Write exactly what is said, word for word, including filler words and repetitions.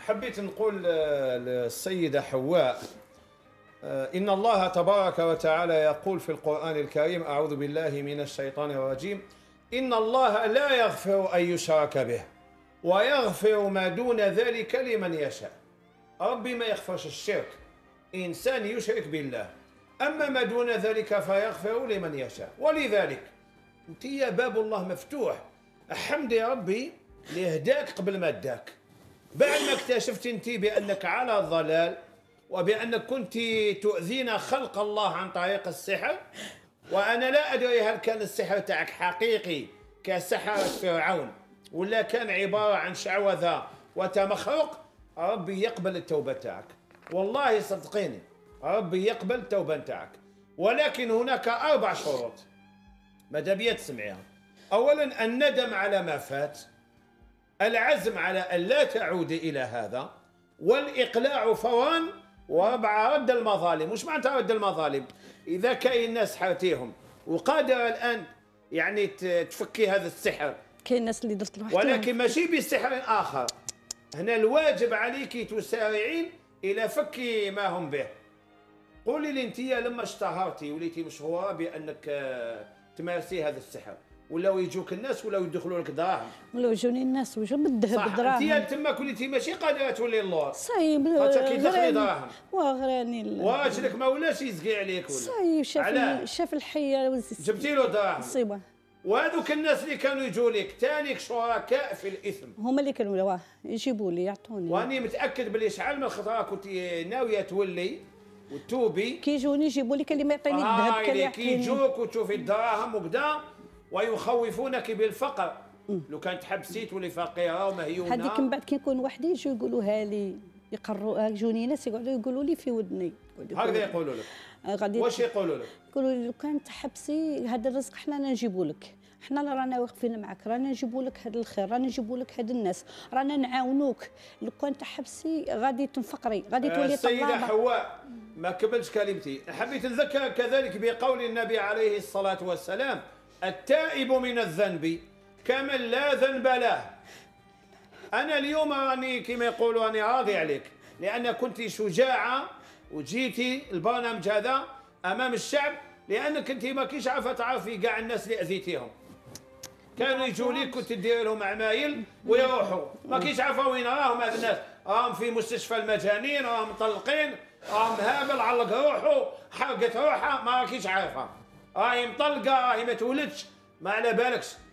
حبيت نقول آه، للسيدة حواء، آه، إن الله تبارك وتعالى يقول في القرآن الكريم: أعوذ بالله من الشيطان الرجيم، إن الله لا يغفر أن يشرك به ويغفر ما دون ذلك لمن يشاء. ربي ما يغفرش الشرك، إنسان يشرك بالله، أما ما دون ذلك فيغفر لمن يشاء. ولذلك أنت يا باب الله مفتوح، أحمد يا ربي لهداك قبل ما اداك. بعد ما اكتشفت انت بانك على الضلال وبانك كنت تؤذين خلق الله عن طريق السحر، وانا لا ادري هل كان السحر تاعك حقيقي كسحرة فرعون ولا كان عباره عن شعوذه وتمخرق. ربي يقبل التوبه تاعك، والله صدقيني ربي يقبل التوبه تاعك، ولكن هناك اربع شروط ماذا بيا تسمعيها. اولا الندم على ما فات، العزم على أن لا تعود إلى هذا، والإقلاع فورا، ورابعة رد المظالم. وش معنى رد المظالم؟ إذا كاين ناس حرتيهم وقادرة الآن يعني تفكي هذا السحر، كاين ناس اللي درت لوحدهم، ولكن ماشي بسحر آخر. هنا الواجب عليك تسارعين إلى فك ما هم به. قولي لي أنت لما اشتهرتي وليتي مشهورة بأنك تمارسي هذا السحر، ولاو يجوك الناس ولاو يدخلوا لك دراهم، ولاو يجوني الناس وجو بالذهب بالدراهم. انت تما كنتي ماشي قادره تولي اللور صايب كيدخلي دراهم واغراني واجلك ما ولاش يزكي عليك ولا صايب. شاف شاف الحيه جبتي له دراهم صيبه. وهذوك الناس اللي كانوا يجوا لك تانيك شركاء في الاثم، هما اللي كانوا واه يجيبوا لي يعطوني، واني متاكد بلي شحال من خطره كنت ناويه تولي وتوبي. كيجوني يجيبوا لي كان اللي ما يعطيني الذهب آه كان يعطيني. كيجوك وتشوفي الدراهم وكذا ويخوفونك بالفقر. لو كانت حبسيت ولي فقيره ومهيونه هذيك من بعد كي نكون وحدي يجوا يقولوها لي، يقروا يجوني ناس يقعدوا يقولوا لي في ودني هكذا يقولوا لك. غادي واش يقولوا لك؟ يقولوا لي لو كان تحبسي هذا الرزق حنا نجيبوا لك، حنا رانا واقفين معك، رانا نجيبوا لك هذا الخير، رانا نجيبوا لك هاد الناس، رانا نعاونوك. لو كان تحبسي غادي تنفقري، غادي تولي طلابه. السيده حواء ما كملتش كلمتي. حبيت نذكر كذلك بقول النبي عليه الصلاه والسلام: التائب من الذنب كمن لا ذنب له. انا اليوم راني كما يقولوا راني راضي عليك، لان كنت شجاعه وجيتي البرنامج هذا امام الشعب، لانك انت ما كيش عارفه تعرفي كاع الناس اللي اذيتيهم. كانوا يجوا لك كنت دير لهم عمايل ويروحوا، ما كيش عارفه وين راهم هذ الناس. راهم في مستشفى المجانين، راهم مطلقين، راهم هابل علق روحه، حرقت روحها، ما كيش عارفه. راهي مطلقه، راهي ما تولدش، ما على بالكش.